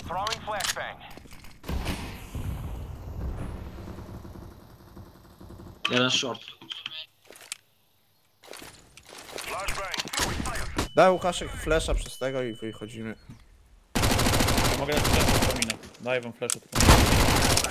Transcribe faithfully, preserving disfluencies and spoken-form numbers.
Throwing flashbang. Jeden short. Flashbang. Daj Łukaszek flesza przez tego i wychodzimy. Mogę dać flash, przypominam. Daję wam flash, tylko